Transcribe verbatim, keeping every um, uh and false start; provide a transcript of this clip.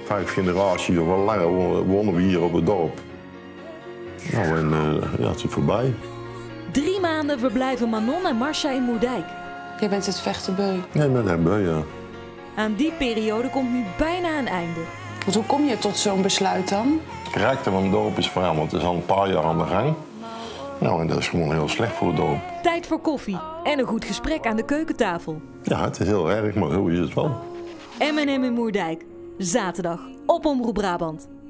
Vijf generaties of wel langer wonen we hier op het dorp. Nou, en uh, ja, het is voorbij. Drie maanden verblijven Manon en Marcia in Moerdijk. Jij bent het vechten beu. Ja, ik ben het beu, ja. Aan die periode komt nu bijna een einde. Want hoe kom je tot zo'n besluit dan? Het karakter van het dorp is veranderd. Het is al een paar jaar aan de gang. Nou, en dat is gewoon heel slecht voor het dorp. Tijd voor koffie en een goed gesprek aan de keukentafel. Ja, het is heel erg, maar zo is het wel. M en M in Moerdijk. Zaterdag op Omroep Brabant.